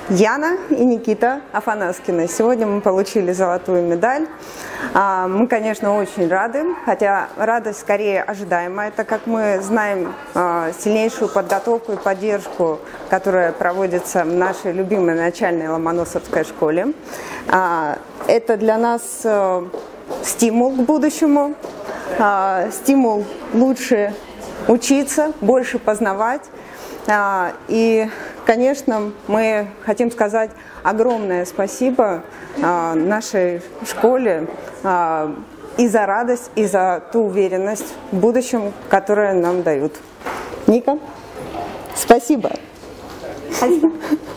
Яна и Никита Афанаскины. Сегодня мы получили золотую медаль. Мы, конечно, очень рады, хотя радость скорее ожидаемая, так как мы знаем сильнейшую подготовку и поддержку, которая проводится в нашей любимой начальной Ломоносовской школе. Это для нас стимул к будущему, стимул лучше учиться, больше познавать. И, конечно, мы хотим сказать огромное спасибо нашей школе и за радость, и за ту уверенность в будущем, которую нам дают. Ника, спасибо. Спасибо.